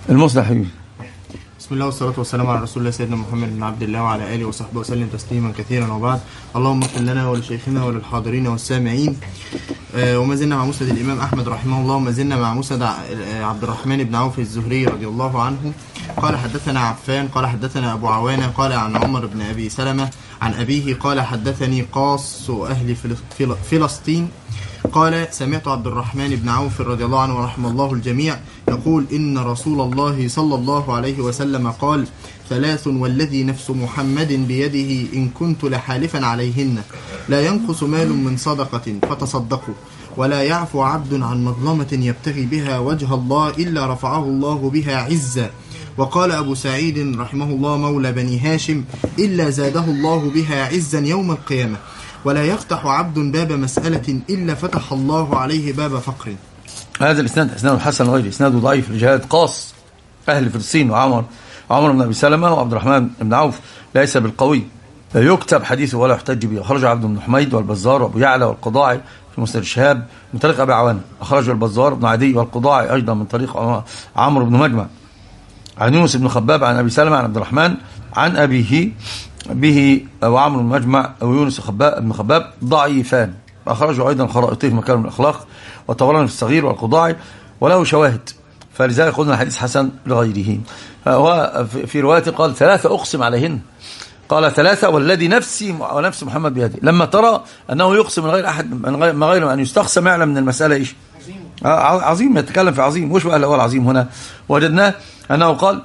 المصلح حبيبي. بسم الله والصلاة والسلام على رسول الله سيدنا محمد بن عبد الله وعلى آله وصحبه وسلم تسليما كثيرا، وبعد. اللهم اغفر لنا ولشيخنا وللحاضرين والسامعين. وما زلنا مع مسند الإمام أحمد رحمه الله، وما زلنا مع مسند عبد الرحمن بن عوف الزهري رضي الله عنه. قال حدثنا عفان قال حدثنا أبو عوانة قال عن عمر بن أبي سلمة عن أبيه قال حدثني قاص أهل فلسطين قال سمعت عبد الرحمن بن عوف رضي الله عنه ورحمه الله الجميع يقول إن رسول الله صلى الله عليه وسلم قال: ثلاث والذي نفس محمد بيده إن كنت لحالفا عليهن لا ينقص مال من صدقة فتصدقوا، ولا يعفو عبد عن مظلمة يبتغي بها وجه الله إلا رفعه الله بها عزا. وقال أبو سعيد رحمه الله مولى بني هاشم: إلا زاده الله بها عزا يوم القيامة، ولا يفتح عبد باب مسألة إلا فتح الله عليه باب فقر. هذا الإسناد إسناد حسن غير إسناد ضعيف لجهاد قاص أهل فلسطين وعمر بن أبي سلمة وعبد الرحمن بن عوف ليس بالقوي، يكتب حديثه ولا يحتج به. أخرجه عبد بن حميد والبزار وأبو يعلى والقضاعي في مسند الشهاب من طريق أبي عوانة. أخرجه البزار بن عدي والقضاعي أيضا من طريق عمرو بن مجمع عن يونس بن خباب عن أبي سلمة عن عبد الرحمن عن أبيه به، وعمرو بن مجمع ويونس بن خباب ضعيفان. أخرجه أيضا خرائطي في مكارم الأخلاق وطبراني في الصغير والقضاعي وله شواهد، فلذلك قلنا الحديث حسن لغيره. وفي رواية قال: ثلاثة أقسم عليهن، قال: ثلاثة والذي نفسي ونفس محمد بيده. لما ترى أنه يقسم من غير أحد من غير أن يستقسم يعلم من المسألة إيش عظيم، يتكلم في عظيم. وش بقى هو العظيم هنا؟ وجدناه أنه قال: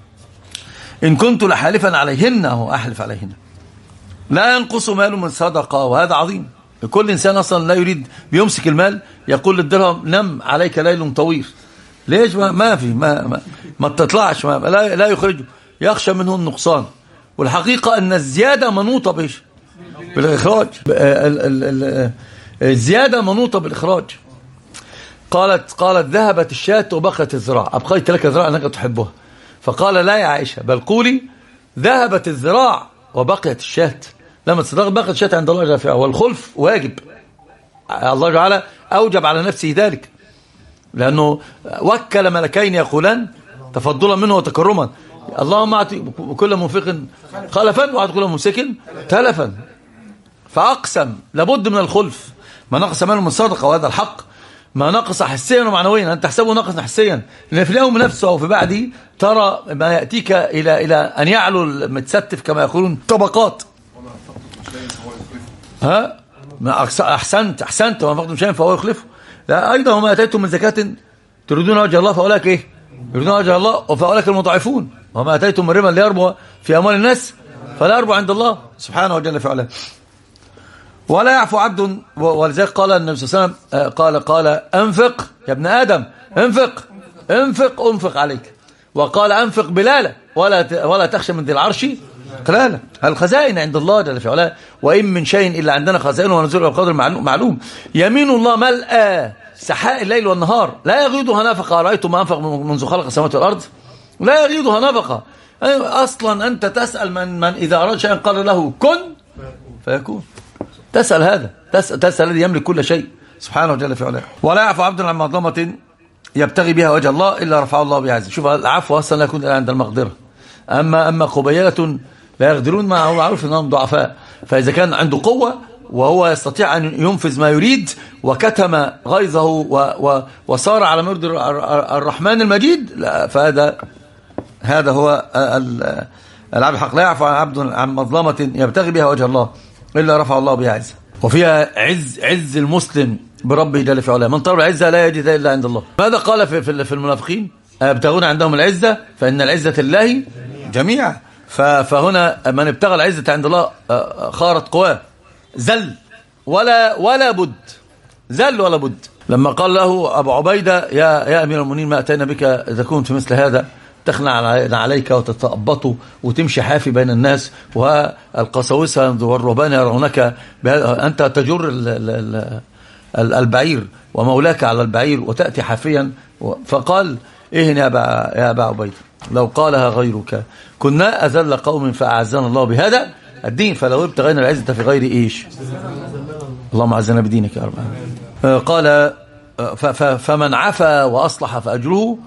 إن كنت لحالفا عليهن، هو أحلف عليهن، لا ينقص مال من صدقة. وهذا عظيم. كل إنسان أصلا لا يريد بيمسك المال يقول للدرهم: نم عليك ليل طويل. ليش؟ ما في ما تطلعش، لا يخرجه، يخشى منه النقصان. والحقيقة أن الزيادة منوطة بإيش؟ بالإخراج. الزيادة منوطة بالإخراج. قالت ذهبت الشاة وبقيت الذراع، أبقيت لك ذراع أنك تحبها. فقال: لا يا عائشة، بل قولي ذهبت الذراع وبقيت الشاة. لما تصدق بقيت الشاة عند الله جل وعلا، والخلف واجب. الله تعالى أوجب على نفسه ذلك، لأنه وكل ملكين يقولان تفضلا منه وتكرما: اللهم أعطي كل منفق خلفا وأعطي كل ممسك تلفا. فأقسم لابد من الخلف. ما نقص ماله من صدقة، وهذا الحق. ما نقص حسيا ومعنويا، أنت تحسبه نقص حسيا، لأن في اليوم نفسه وفي بعده ترى ما يأتيك إلى أن يعلو المتستف كما يقولون طبقات. أحسنت وما فقدم شيئا فهو يخلفه. لا، أيضا وما أتيتم من زكاة تريدون وجه الله فأولئك إيه؟ يريدون وجه الله وفأولئك المضاعفون. وما أتيتم من ربا ليربو في أموال الناس فلا يربو عند الله سبحانه وجل فعلا. ولا يعفو عبد. ولذلك قال النبي صلى الله عليه وسلم قال: أنفق يا ابن آدم، أنفق عليك. وقال: أنفق بلالة ولا تخشى من ذي العرش قلالة. الخزائن عند الله جل في علاه، وإن من شيء إلا عندنا خزائنه ونزوله بقدر معلوم. يمين الله ملأى سحاء الليل والنهار لا يغيضها نفقة. رأيتم ما أنفق منذ خلق السماوات والأرض؟ لا يغيضها نفقة. أصلا أنت تسأل من إذا أراد شيئا قال له كن فيكون. تسأل هذا، تسأل الذي يملك كل شيء سبحانه وجل في علاه. ولا يعفو عبد عن مظلمة يبتغي بها وجه الله إلا رفعه الله بها عزا. شوف، العفو أصلا لا يكون عند المقدرة. أما قبيلة لا يقدرون، ما هو معروف أنهم ضعفاء. فإذا كان عنده قوة وهو يستطيع أن ينفذ ما يريد وكتم غيظه وصار على مرد الرحمن المجيد، فهذا هو العبد الحق. لا يعفو عبد عن مظلمة يبتغي بها وجه الله إلا رفع الله بها عزا. وفيها عز المسلم بربه جل في علاه. من طلب العزة لا يجد إلا عند الله. ماذا قال في المنافقين؟ يبتغون عندهم العزة فإن العزة لله جميعا. فهنا من ابتغى العزة عند الله خارت قواه، زل ولا بد. لما قال له أبو عبيدة: يا أمير المؤمنين، ما أتينا بك إذا كنت مثل هذا تخلع عليك وتتأبط وتمشي حافي بين الناس، والقساوسة والرهبان يرونك أنت تجر البعير ومولاك على البعير وتأتي حافيا. فقال: إيه يا أبا عبيدة، لو قالها غيرك كنا أذل قوم فأعزنا الله بهذا الدين، فلو ابتغينا العزة في غير إيش. اللهم عزنا بدينك يا رب. قال: فمن عفا وأصلح فأجره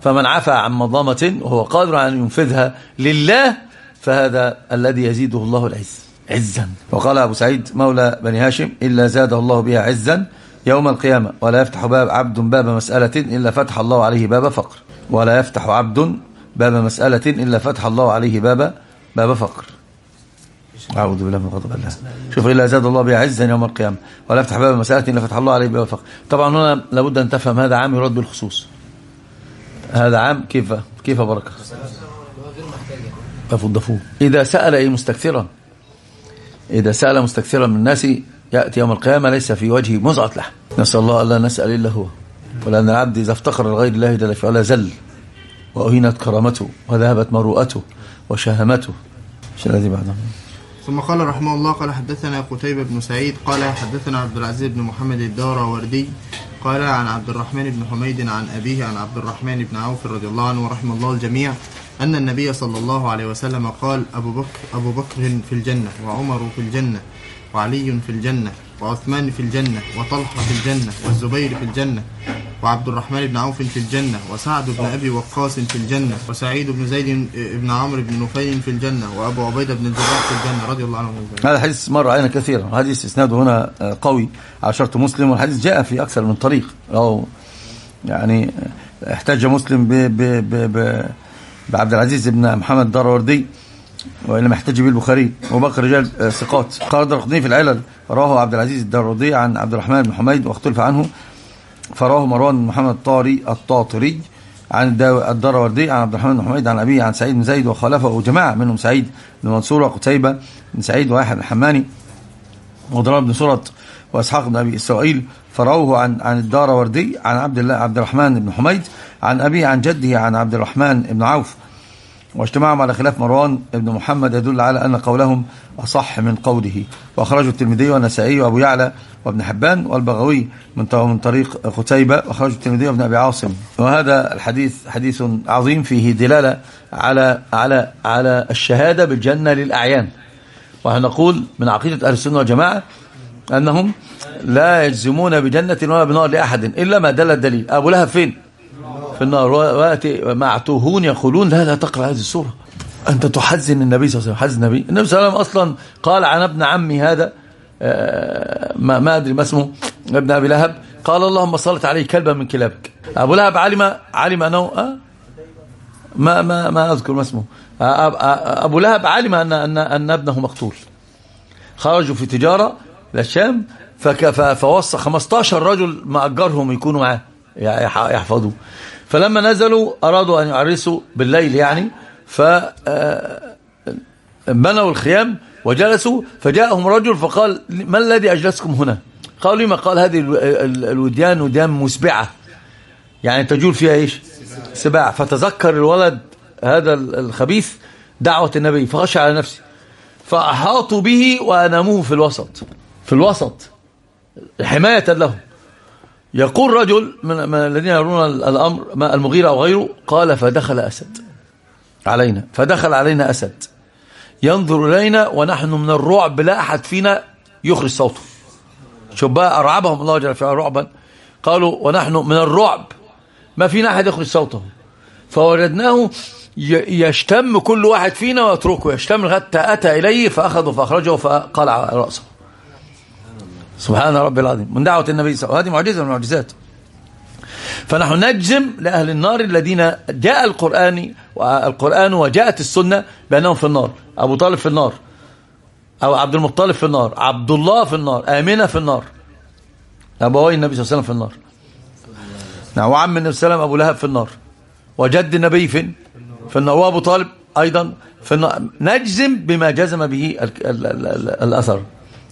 فمن عفى عن مظلمة وهو قادر على أن ينفذها لله فهذا الذي يزيده الله العز عزا. وقال أبو سعيد مولى بني هاشم: إلا زاده الله بها عزا يوم القيامة، ولا يفتح عبد باب مسألة إلا فتح الله عليه باب فقر. ولا يفتح عبد باب مسألة إلا فتح الله عليه باب فقر. أعوذ بالله من غضب الله. شوف: إلا زاد الله بها عزا يوم القيامة، ولا يفتح باب مسألة إلا فتح الله عليه باب فقر. طبعا هنا لابد أن تفهم هذا عام يرد بالخصوص. هذا عام كيف بركة ضفوه. إذا سأل مستكثرا، إذا سأل مستكثرا من الناس يأتي يوم القيامة ليس في وجهه مزعة لحم. نسأل الله ألا نسأل إلا هو. ولأن العبد إذا افتقر لغير الله جل في علاه زل، وأهينت كرامته، وذهبت مروءته وشهامته. الذي بعده. ثم قال رحمه الله: قال حدثنا قتيبة بن سعيد قال حدثنا عبد العزيز بن محمد الداراوردي قال عن عبد الرحمن بن حميد عن أبيه عن عبد الرحمن بن عوف رضي الله عنه ورحمه الله الجميع أن النبي صلى الله عليه وسلم قال: أبو بكر في الجنة، وعمر في الجنة، وعلي في الجنة، وعثمان في الجنة، وطلحة في الجنة، والزبير في الجنة، وعبد الرحمن بن عوف في الجنة، وسعد بن أبي وقاص في الجنة، وسعيد بن زيد بن عمرو بن نفيل في الجنة، وأبو عبيدة بن الجراح في الجنة رضي الله عنهم. هذا الحديث مر علينا كثيرا، حديث إسناده هنا قوي على شرط مسلم، والحديث جاء في أكثر من طريق. أو يعني احتج مسلم بعبد العزيز بن محمد الداراوردي، وإنما يحتج به البخاري وباقي رجال ثقات. قال الدارقطني في العلل: رواه عبد العزيز الداراوردي عن عبد الرحمن بن حميد واختلف عنه، فراه مروان بن محمد الطاطري عن الداراوردي عن عبد الرحمن بن حميد عن أبيه عن سعيد بن زيد، وخالفه جماعة منهم سعيد بن منصور وقتيبة بن سعيد ويحيى الحماني وضرار بن سرة وإسحاق بن أبي إسرائيل، فروه عن الداراوردي عن عبد الرحمن بن حميد عن أبيه عن جده عن عبد الرحمن بن عوف. واجتماعهم على خلاف مروان بن محمد يدل على أن قولهم أصح من قوله. وأخرجه الترمذي والنسائي وأبو يعلى وابن حبان والبغوي من طريق قتيبة، وأخرجه الترمذي وابن أبي عاصم. وهذا الحديث حديث عظيم فيه دلالة على الشهادة بالجنة للأعيان. وهنقول من عقيدة أهل السنة والجماعة أنهم لا يجزمون بجنة ولا بنار لأحد إلا ما دل الدليل. أبو لهب فين؟ في النار. ويأتي معتوهون يقولون: لا تقرأ هذه السورة، أنت تحزن النبي صلى الله عليه وسلم. حزن النبي صلى الله عليه وسلم أصلا قال عن ابن عمي هذا ما أدري ما اسمه، ابن أبي لهب، قال: اللهم صلت عليه كلبا من كلابك. أبو لهب علم أنه ما أذكر ما اسمه. أبو لهب علم أن ابنه مقتول. خرجوا في تجارة للشام، فوصى 15 رجل ما أجرهم يكونوا معاه يحفظوا. فلما نزلوا أرادوا أن يعرسوا بالليل يعني، فبنوا الخيام وجلسوا، فجاءهم رجل فقال: ما الذي أجلسكم هنا؟ قالوا: لما؟ قال: هذه الوديان وديان مسبعة، يعني تجول فيها إيش؟ سباع. فتذكر الولد هذا الخبيث دعوة النبي فخشى على نفسه، فأحاطوا به وأناموه في الوسط حماية له. يقول رجل من الذين يرون الأمر المغيرة أو غيره، قال: فدخل علينا أسد ينظر إلينا ونحن من الرعب لا أحد فينا يخرج صوته. شوف بقى أرعبهم الله جل وعلا رعبا. قالوا: ونحن من الرعب ما فينا أحد يخرج صوته، فوجدناه يشتم كل واحد فينا ويتركه يشتم حتى أتى إليه فأخذه فأخرجه فقلع رأسه. سبحان ربي العظيم، من دعوة النبي صلى الله عليه وسلم. هذه معجزة من المعجزات. فنحن نجزم لأهل النار الذين جاء القرآن وجاءت السنة بأنهم في النار. أبو طالب في النار، أو عبد المطلب في النار، عبد الله في النار، آمنة في النار، أبوي النبي صلى الله عليه وسلم في النار. نعم. وعم النبي صلى الله عليه وسلم أبو لهب في النار، وجد النبي في النار، وأبو طالب أيضا في النار. نجزم بما جزم به الأثر.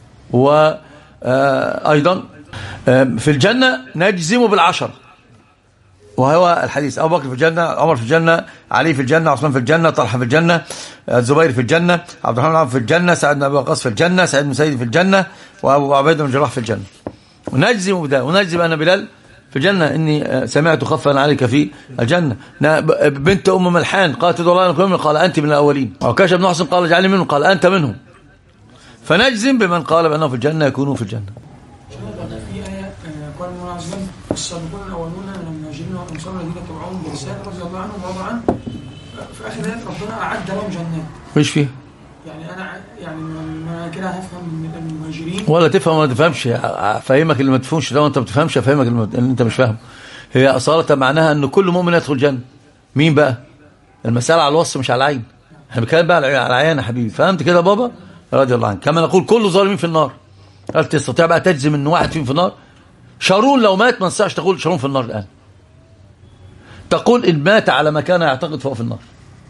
وأيضا في الجنة نجزم بالعشرة، وهو الحديث: أبو بكر في الجنة، عمر في الجنة، علي في الجنة، عثمان في الجنة، طلحة في الجنة، الزبير في الجنة، عبد الرحمن بن عوف في الجنة، سعد بن أبي وقاص في الجنة، سعيد بن سعيد في الجنة، وأبو عبيدة بن الجراح في الجنة. ونجزم بذلك، ونجزم أن بلال في الجنة، إني سمعت خفا عليك في الجنة. بنت أم ملحان قالت: ادعو الله أن أكون منهم، قال: أنت من الأولين. وكاش بن حسن قال: اجعلني منهم، قال: أنت منهم. فنجزم بمن قال بأنه في الجنة يكونوا في الجنة. الآية قال الله عز وجل السابقون الأولون من المهاجرين والأنصار الذين تبعوهم بإحسان رضي الله عنهم ورضوا عنه. في آخر الآية ربنا أعد لهم جنات. مش فيه يعني أنا يعني ما كده هفهم من المهاجرين ولا تفهم ولا تفهمش. أفهمك اللي ما تفهمش، لو أنت ما بتفهمش أفهمك اللي أنت مش فاهم. هي أصالة معناها أن كل مؤمن يدخل الجنة. مين بقى؟ المسألة على الوصف مش على العين. احنا بنتكلم بقى على العين يا حبيبي. فهمت كده بابا رضي الله عنه؟ كما نقول كل ظالمين في النار. هل تستطيع بقى تجزم ان واحد فيهم في النار؟ شارون لو مات ما تنساش تقول شارون في النار الآن. تقول إن مات على ما كان يعتقد فهو في النار.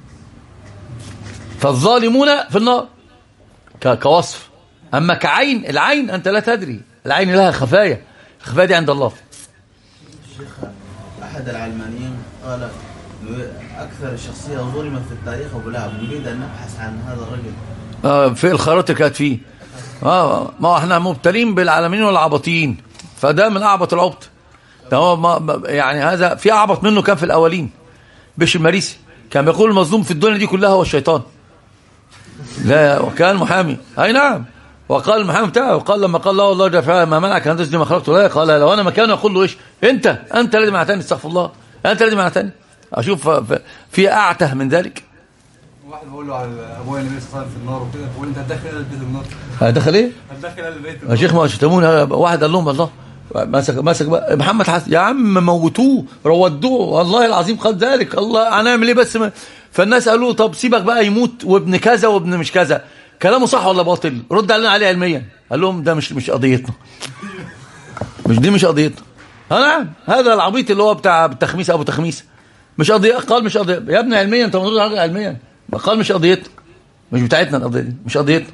فالظالمون في النار كوصف. أما كعين، العين أنت لا تدري، العين لها خفايا، الخفايا دي عند الله. الشيخ أحد العلمانيين قال أكثر شخصية ظلمت في التاريخ أبو لهب، نريد أن نبحث عن هذا الرجل. في الخرائط كانت فيه. ما احنا مبتلين بالعالمين والعبطيين، فده من أعبط العبط. يعني هذا في أعبط منه كان في الأولين. بشر المريسي كان بيقول المظلوم في الدنيا دي كلها هو الشيطان. لا، وكان محامي. أي نعم. وقال المحامي بتاعه، وقال لما قال له والله جل ما منعك أن تسجد ما خلقته لا، قال لو أنا مكانه أقول له إيش؟ أنت الذي منعتني، استغفر الله، أنت الذي منعتني. أشوف في أعته من ذلك. واحد بقول له على ابويا النبي صلى الله عليه وسلم في النار وكده، بيقول انت هتدخل البيت النار. هتدخل ايه؟ هتدخل البيت يا شيخ ما شتمون. واحد قال لهم الله مسك بقى محمد حسن، يا عم موتوه رودوه، والله العظيم قال ذلك. الله هنعمل ايه بس فالناس قالوا طب سيبك بقى يموت وابن كذا وابن مش كذا، كلامه صح ولا باطل؟ رد علينا عليه علميا. قال لهم ده مش قضيتنا، مش قضيتنا. نعم، هذا العبيط اللي هو بتاع التخميس ابو تخميس مش قضيه. قال مش قضيه يا ابني علميا، انت المفروض على علميا. قال مش قضيتنا، مش بتاعتنا القضيه دي، مش قضيتنا.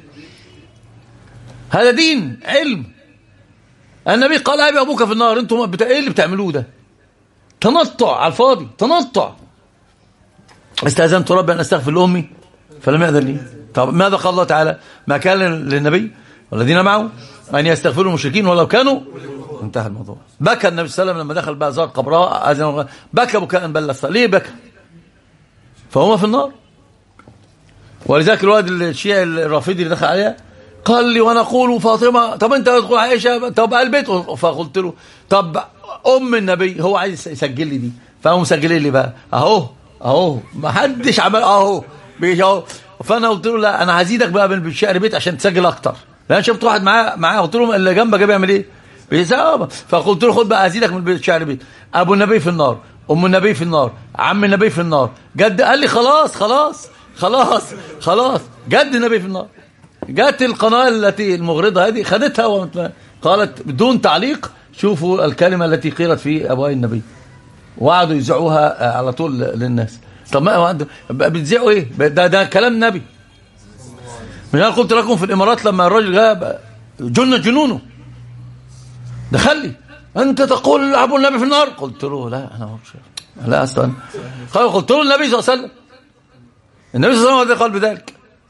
هذا دين علم. النبي قال ابي ابوك في النار. انتم ايه اللي بتعملوه ده؟ تنطع على الفاضي، تنطع. استاذنت ربي ان استغفر لامي فلم يأذن لي. طب ماذا قال الله تعالى؟ ما كان للنبي والذين معه ان يستغفروا المشركين ولو كانوا. انتهى الموضوع. بكى النبي صلى الله عليه وسلم لما دخل بقى زار قبرها، بكى بكاء بل ليه بكى؟ فهو في النار. ولذلك الواد الشيعي الرافضي اللي دخل عليها قال لي وانا اقول فاطمه، طب انت تقول عائشه، طب البيت. فقلت له طب ام النبي، هو عايز يسجل لي دي، فهو مسجل لي بقى اهو ما حدش عمل اهو. فانا قلت له لا، انا هزيدك بقى بالشعر بيت عشان تسجل اكتر. لان شفت واحد معاه قلت له اللي جنبك بيعمل ايه؟ بيساوي. فقلت له خد بقى هزيدك من الشعر بيت. ابو النبي في النار، ام النبي في النار، عم النبي في النار. جد قال لي خلاص جد النبي في النار. جت القناه التي المغرضه هذه خدتها قالت بدون تعليق شوفوا الكلمه التي قيلت في ابواب النبي، وقعدوا يذيعوها على طول للناس. طب ما بتذيعوا ايه؟ ده كلام النبي. من انا قلت لكم في الامارات لما الرجل جاء جنونه دخل لي انت تقول ابو النبي في النار. قلت له لا استنى. قلت له النبي صلى الله عليه وسلم، النبي صلى الله عليه وسلم قال بذلك.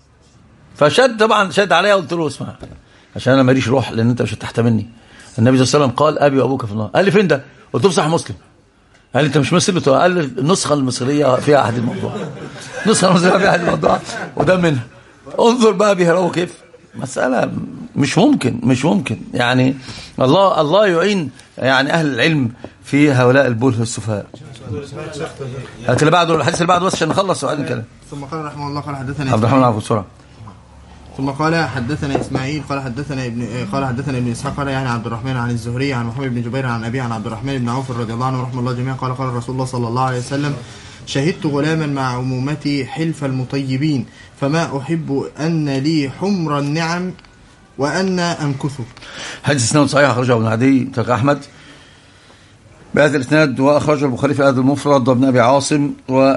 شد عليا. قلت له اسمع عشان انا ماليش روح، لان انت مش هتحتملني. النبي صلى الله عليه وسلم قال ابي وابوك في النار. قال لي فين ده؟ قلت له صحيح مسلم. قال لي انت مش مسلم؟ قال لي النسخه المصريه فيها احد الموضوع، النسخه المصريه فيها احد الموضوع وده منها. انظر بقى بيهربوا كيف. مساله مش ممكن يعني. الله يعين يعني اهل العلم في هؤلاء البله السفهاء. هات اللي بعده، الحديث اللي بعده بس عشان نخلص وبعدين نتكلم. ثم قال رحمه الله قال حدثنا عبد الرحمن عبد بسرعه. ثم قال حدثنا اسماعيل قال حدثنا ابن اسحاق قال يعني عبد الرحمن عن الزهري عن محمد بن جبير عن ابي عن عبد الرحمن بن عوف رضي الله عنه رحمه الله جميعا قال قال رسول الله صلى الله عليه وسلم شهدت غلاما مع عمومتي حلف المطيبين فما احب ان لي حمر النعم وان امكثه. حديث اسناد صحيح اخرجه ابن عدي تلقى احمد بهذا الاسناد، واخرجه البخاري في الادب المفرد وابن ابي عاصم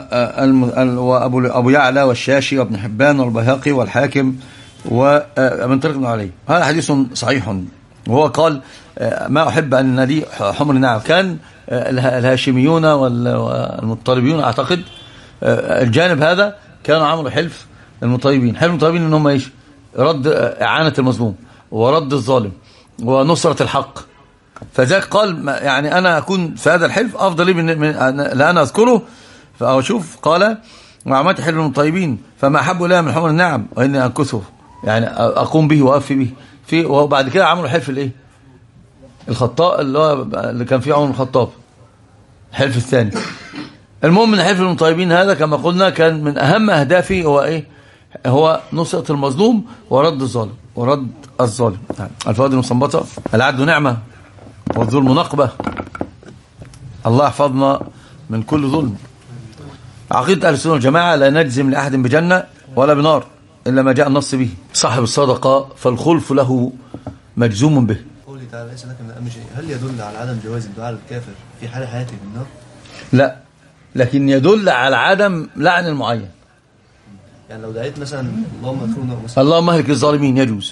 وابو يعلى والشاشي وابن حبان والبيهقي والحاكم ومن طريق ابن علي. هذا حديث صحيح. وهو قال ما أحب أن لي حمر النعم. كان الهاشميون والمطلبيون أعتقد الجانب هذا كانوا عملوا حلف المطيبين. حلف المطيبين إنهم إيش؟ رد إعانة المظلوم ورد الظالم ونصرة الحق. فذلك قال يعني أنا أكون في هذا الحلف أفضل لي لأن أذكره. فأشوف قال وعملت حلف المطيبين فما أحب لها من حمر النعم وإني أنكثه، يعني أقوم به وأوفي به. وبعد كده عملوا حلف الإيه؟ الخطاب اللي كان فيه عمر الخطاب، الحلف الثاني. المهم من حلف المطيبين هذا كما قلنا كان من أهم أهدافه هو إيه؟ هو نصرة المظلوم ورد الظالم. الفوائد المستنبطة: العدل نعمة والظلم نقبة. الله يحفظنا من كل ظلم. عقيدة أهل السنة والجماعة: لا نجزم لأحد بجنة ولا بنار إلا ما جاء النص به. صاحب الصدقة فالخلف له مجزوم به. قولي تعالى ليس لك من الأمر شيء، هل يدل على عدم جواز الدعاء للكافر في حال حياته بالنار؟ لا، لكن يدل على عدم لعن المعين. يعني لو دعيت مثلا اللهم ادخلنا مثلا اللهم اهلك الظالمين يجوز.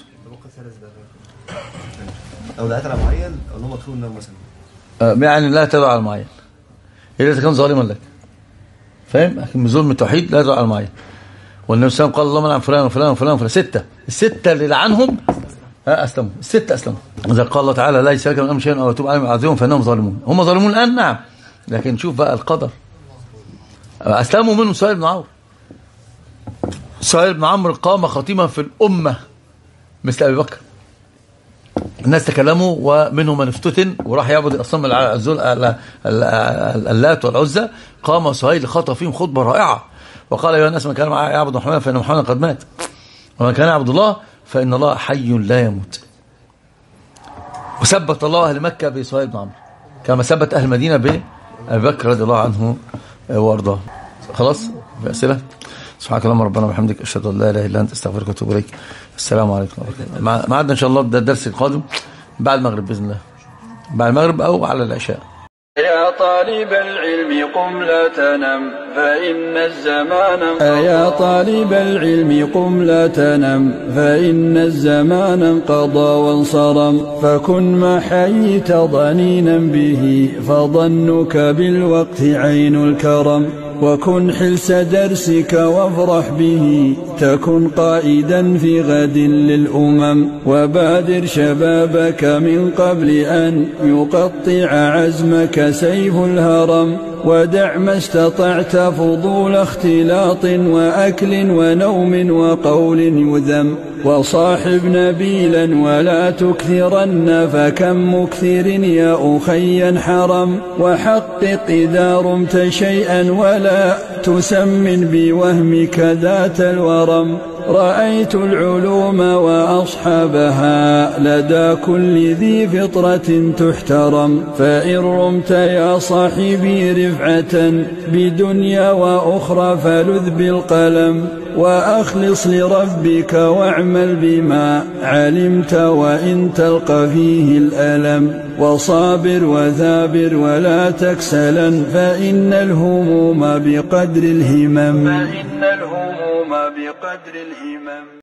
لو دعيت على معين اللهم ادخلنا مثلا، يعني لا تدعو على المعين إذا كان ظالما لك، فاهم؟ لكن بظلم التوحيد لا تدعو على المعين. والنبي صلى الله عليه وسلم قال اللهم لعن فلان وفلان وفلان وفلان. الستة اللي لعنهم أسلموا، الستة أسلموا. إذا قال الله تعالى لا ليس لك من أمر شيء أو يتوب عليهم يعذبهم فإنهم ظالمون. هم ظالمون الآن نعم، لكن شوف بقى القدر. أسلموا منهم سهيل بن عمرو. سهيل بن عمرو قام خطيما في الأمة مثل أبي بكر. الناس تكلموا ومنهم من افتتن وراح يعبد الأصنام اللات والعزى. قام سهيل خطب فيهم خطبة رائعة وقال يا الناس من كان يعبد محمدا فإن محمدا قد مات، ومن كان يعبد الله فإن الله حي لا يموت. وثبت الله أهل مكة بسهيل بن عمرو كما ثبت أهل المدينة بأبي بكر رضي الله عنه وارضاه. خلاص بأسئلة. سبحانك اللهم ربنا وبحمدك أشهد أن لا إله إلا أنت أستغفرك وأتوب إليك. السلام عليكم ورحمة الله. معنا إن شاء الله بدأ الدرس القادم بعد المغرب بإذن الله، بعد المغرب أو على العشاء. يا طالب العلم قم لا تنم فإن الزمان يا طالب العلم قم لا تنم فإن الزمان انقضى وانصرم، فكن ما حييت ضنينا به فظنك بالوقت عين الكرم، وكن حلس درسك وافرح به تكن قائدا في غد للأمم، وبادر شبابك من قبل أن يقطع عزمك سيف الهرم، ودع ما استطعت فضول اختلاط وأكل ونوم وقول يذم، وصاحب نبيلا ولا تكثرن فكم مكثر يا أخي حرم، وحقق إذا رمت شيئا ولا تسمن بوهمك ذات الورم، رأيت العلوم وأصحابها لدى كل ذي فطرة تحترم، فإن رمت يا صاحبي رفعة بدنيا وأخرى فلذ بالقلم، وأخلص لربك واعمل بما علمت وإن تلقى فيه الألم، وصابر وثابر ولا تكسلا فإن الهموم بقدر الهمم.